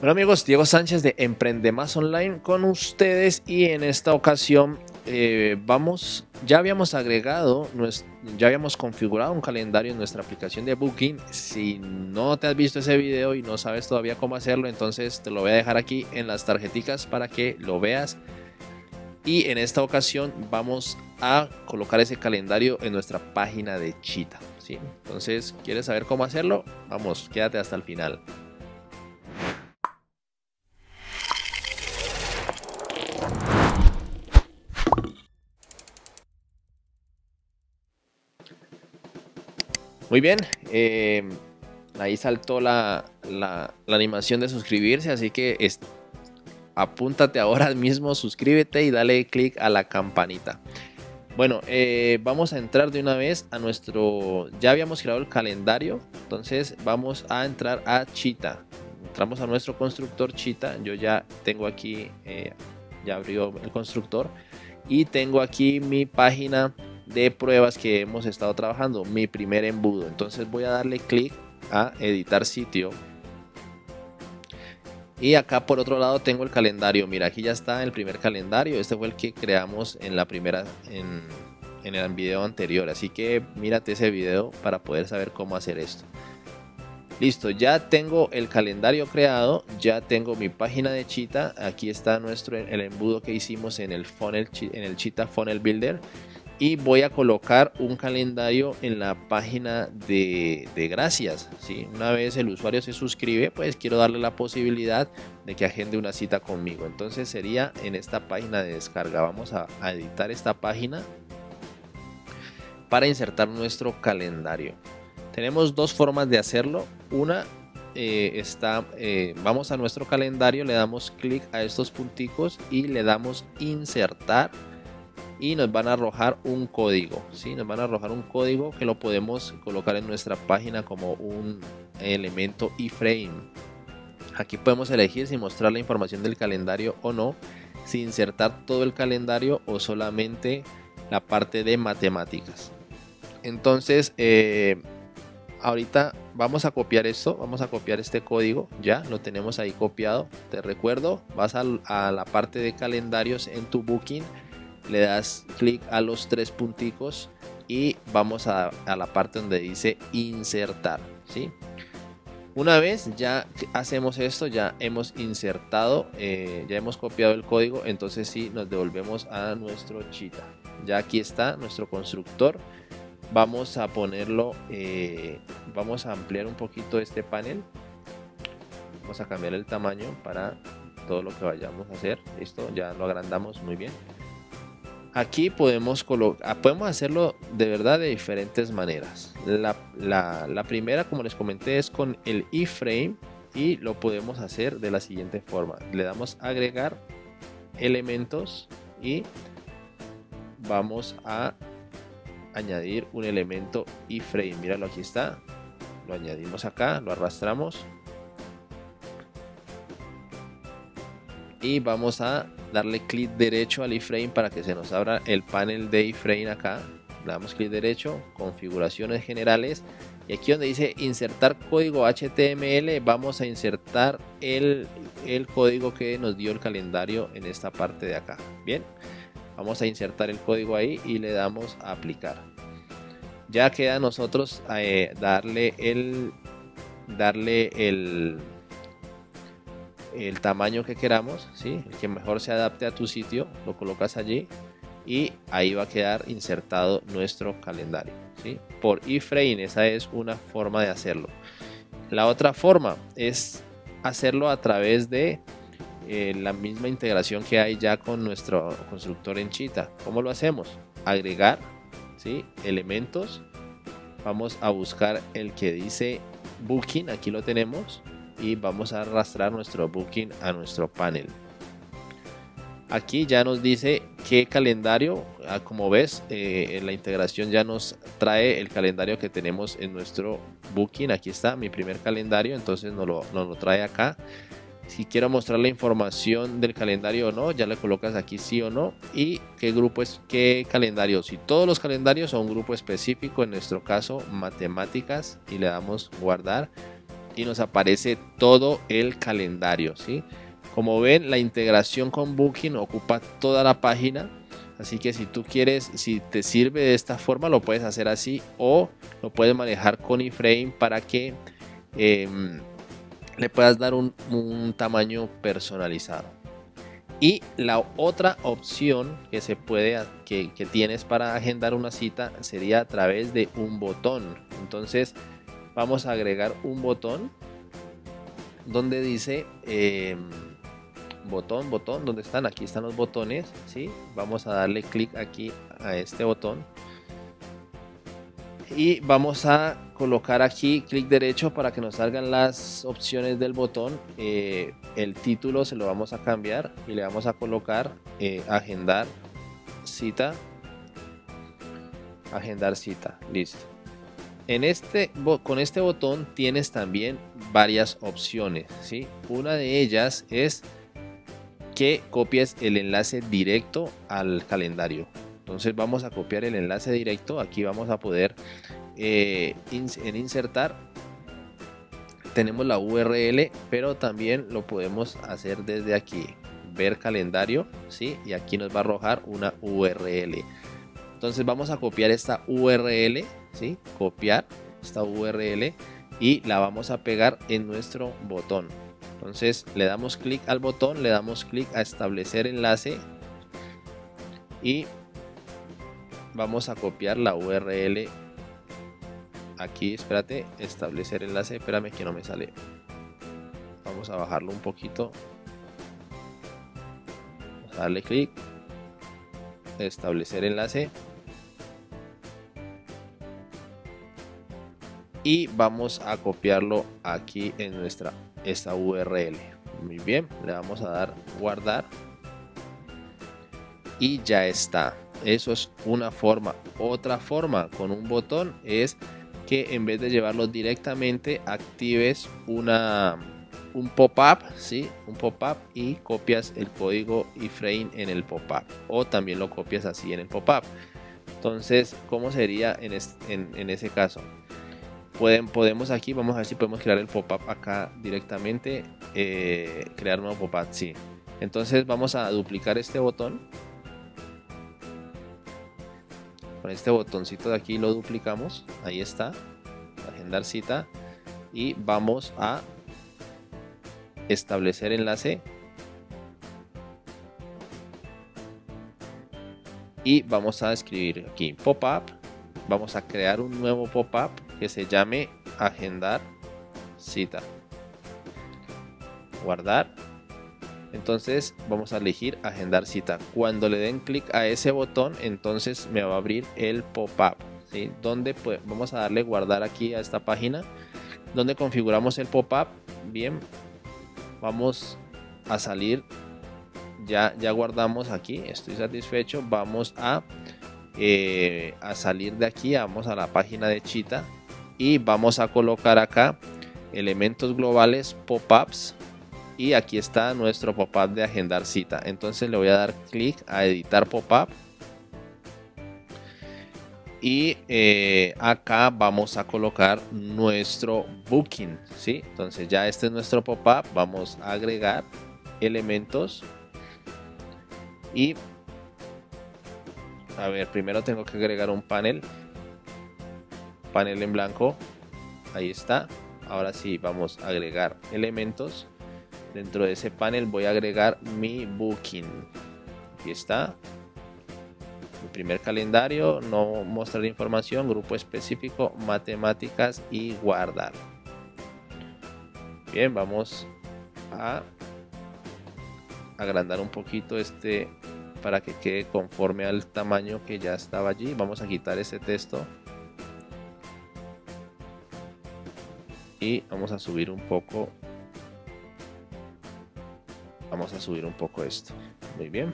Bueno amigos, Diego Sánchez de Emprende Más Online con ustedes y en esta ocasión ya habíamos agregado, ya habíamos configurado un calendario en nuestra aplicación de Booking. Si no te has visto ese video y no sabes todavía cómo hacerlo, entonces te lo voy a dejar aquí en las tarjeticas para que lo veas. Y en esta ocasión vamos a colocar ese calendario en nuestra página de Cheetah, ¿sí? Entonces, ¿quieres saber cómo hacerlo? Vamos, quédate hasta el final. Muy bien, ahí saltó la animación de suscribirse, así que apúntate ahora mismo, suscríbete y dale click a la campanita. Bueno, vamos a entrar de una vez a ya habíamos creado el calendario, entonces vamos a entrar a Cheetah. Entramos a nuestro constructor Cheetah, yo ya tengo aquí, ya abrió el constructor y tengo aquí mi página de pruebas que hemos estado trabajando, mi primer embudo. Entonces voy a darle clic a editar sitio y acá por otro lado tengo el calendario. Mira, aquí ya está el primer calendario. Este fue el que creamos en el video anterior, así que mírate ese video para poder saber cómo hacer esto. Listo, ya tengo el calendario creado, ya tengo mi página de Cheetah. Aquí está el embudo que hicimos en el Cheetah Funnel Builder. Y voy a colocar un calendario en la página de gracias, ¿sí? Una vez el usuario se suscribe, pues quiero darle la posibilidad de que agende una cita conmigo. Entonces sería en esta página de descarga. Vamos a editar esta página para insertar nuestro calendario. Tenemos dos formas de hacerlo. Una vamos a nuestro calendario, le damos clic a estos punticos y le damos insertar. Y nos van a arrojar un código, ¿sí? Nos van a arrojar un código que lo podemos colocar en nuestra página como un elemento iframe. Aquí podemos elegir si mostrar la información del calendario o no, si insertar todo el calendario o solamente la parte de matemáticas. Entonces, ahorita vamos a copiar esto, vamos a copiar este código, ya lo tenemos ahí copiado. Te recuerdo, vas a la parte de calendarios en tu Booking, le das clic a los tres punticos y vamos a la parte donde dice insertar, ¿sí? Una vez ya hacemos esto, ya hemos insertado, ya hemos copiado el código, entonces sí nos devolvemos a nuestro Cheetah. Ya aquí está nuestro constructor. Vamos a ponerlo, vamos a ampliar un poquito este panel. Vamos a cambiar el tamaño para todo lo que vayamos a hacer. Listo, ya lo agrandamos muy bien. Aquí podemos hacerlo de verdad de diferentes maneras. La primera, como les comenté, es con el iframe y lo podemos hacer de la siguiente forma. Le damos a agregar elementos y vamos a añadir un elemento iframe. Míralo, aquí está. Lo añadimos acá, lo arrastramos y vamos a darle clic derecho al iframe para que se nos abra el panel de iframe acá. Le damos clic derecho, configuraciones generales, y aquí donde dice insertar código HTML vamos a insertar el código que nos dio el calendario en esta parte de acá. Bien, vamos a insertar el código ahí y le damos a aplicar. Ya queda a nosotros darle el tamaño que queramos, ¿sí? El que mejor se adapte a tu sitio, lo colocas allí y ahí va a quedar insertado nuestro calendario, ¿sí? Por iframe, esa es una forma de hacerlo. La otra forma es hacerlo a través de la misma integración que hay ya con nuestro constructor en Cheetah. ¿Cómo lo hacemos? Agregar, ¿sí? Elementos. Vamos a buscar el que dice Booking, aquí lo tenemos. Y vamos a arrastrar nuestro Booking a nuestro panel. Aquí ya nos dice qué calendario, como ves, la integración ya nos trae el calendario que tenemos en nuestro Booking. Aquí está mi primer calendario, entonces nos lo trae acá. Si quiero mostrar la información del calendario o no, ya le colocas aquí sí o no y qué grupo es, qué calendario. Si todos los calendarios son un grupo específico, en nuestro caso matemáticas, y le damos guardar. y nos aparece todo el calendario, ¿sí? Como ven, la integración con Booking ocupa toda la página, así que si tú quieres, si te sirve de esta forma, lo puedes hacer así o lo puedes manejar con iframe para que le puedas dar un tamaño personalizado. Y la otra opción que se puede que tienes para agendar una cita sería a través de un botón. Entonces vamos a agregar un botón donde dice botón, ¿dónde están? Aquí están los botones, ¿sí? Vamos a darle clic aquí a este botón y vamos a colocar aquí clic derecho para que nos salgan las opciones del botón. El título se lo vamos a cambiar y le vamos a colocar agendar cita, listo. Con este botón tienes también varias opciones, ¿sí? Una de ellas es que copies el enlace directo al calendario. Entonces vamos a copiar el enlace directo. Aquí vamos a poder en insertar tenemos la URL, pero también lo podemos hacer desde aquí, ver calendario, ¿sí? Y aquí nos va a arrojar una URL. Entonces vamos a copiar esta URL, ¿sí? Copiar esta URL y la vamos a pegar en nuestro botón. Entonces le damos clic al botón, le damos clic a establecer enlace y vamos a copiar la URL aquí. Espérate, establecer enlace, espérame que no me sale. Vamos a bajarlo un poquito. Vamos a darle clic, establecer enlace y vamos a copiarlo aquí en esta URL. Muy bien, le vamos a dar guardar y ya está. Eso es una forma. Otra forma con un botón es que en vez de llevarlo directamente actives un pop-up, ¿sí? Un pop-up y copias el código iframe en el pop-up, o también lo copias así en el pop-up. Entonces, ¿cómo sería en ese caso? Podemos aquí, vamos a ver si podemos crear el pop-up acá directamente, crear un nuevo pop-up, sí. Entonces vamos a duplicar este botón. Con este botoncito de aquí lo duplicamos, ahí está, agendar cita, y vamos a establecer enlace y vamos a escribir aquí pop-up. Vamos a crear un nuevo pop-up que se llame agendar cita, guardar. Entonces vamos a elegir agendar cita. Cuando le den clic a ese botón, entonces me va a abrir el pop-up, ¿sí? Donde pues vamos a darle guardar aquí a esta página donde configuramos el pop-up. Bien, vamos a salir, ya guardamos aquí, estoy satisfecho. Vamos a salir de aquí, vamos a la página de Cheetah y vamos a colocar acá elementos globales pop-ups. Y aquí está nuestro pop-up de agendar cita. Entonces le voy a dar clic a editar pop-up. Y acá vamos a colocar nuestro booking, ¿sí? Entonces ya este es nuestro pop-up. Vamos a agregar elementos. Y a ver, primero tengo que agregar un panel en blanco. Ahí está. Ahora sí, vamos a agregar elementos. Dentro de ese panel voy a agregar mi booking. Aquí está. Mi primer calendario, no mostrar información, grupo específico, matemáticas y guardar. Bien, vamos a agrandar un poquito este para que quede conforme al tamaño que ya estaba allí. Vamos a quitar ese texto. Y vamos a subir un poco. Vamos a subir un poco esto. Muy bien.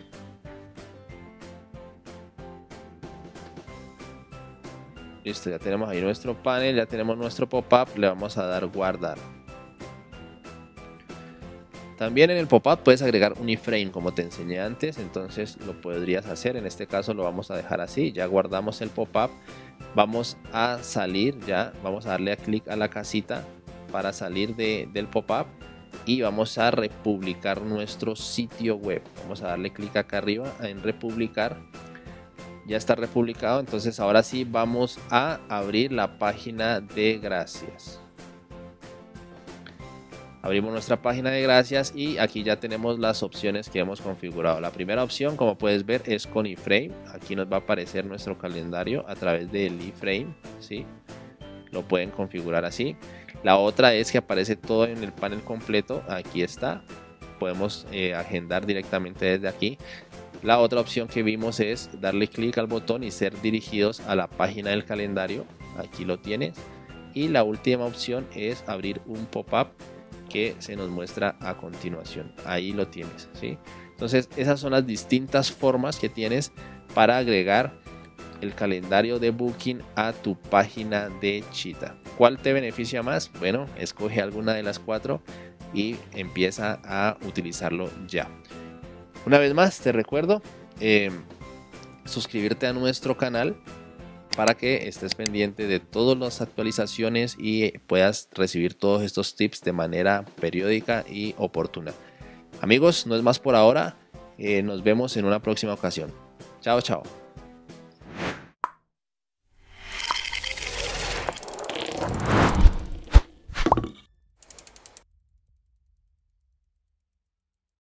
Listo, ya tenemos ahí nuestro panel, ya tenemos nuestro pop-up. Le vamos a dar guardar. También en el pop-up puedes agregar un iframe como te enseñé antes, entonces lo podrías hacer. En este caso lo vamos a dejar así. Ya guardamos el pop-up. Vamos a salir ya. Vamos a darle a clic a la casita para salir del pop-up y vamos a republicar nuestro sitio web. Vamos a darle clic acá arriba en republicar. Ya está republicado, entonces ahora sí vamos a abrir la página de Gracias. Abrimos nuestra página de Gracias y aquí ya tenemos las opciones que hemos configurado. La primera opción, como puedes ver, es con iframe. Aquí nos va a aparecer nuestro calendario a través del iframe, ¿sí? Lo pueden configurar así. La otra es que aparece todo en el panel completo. Aquí está. Podemos agendar directamente desde aquí. La otra opción que vimos es darle clic al botón y ser dirigidos a la página del calendario. Aquí lo tienes. Y la última opción es abrir un pop-up que se nos muestra a continuación. Ahí lo tienes, ¿sí? Entonces esas son las distintas formas que tienes para agregar el calendario de Booking a tu página de Cheetah. ¿Cuál te beneficia más? Bueno, escoge alguna de las 4 y empieza a utilizarlo ya. Una vez más te recuerdo suscribirte a nuestro canal para que estés pendiente de todas las actualizaciones y puedas recibir todos estos tips de manera periódica y oportuna. Amigos, no es más por ahora. Nos vemos en una próxima ocasión. Chao, chao.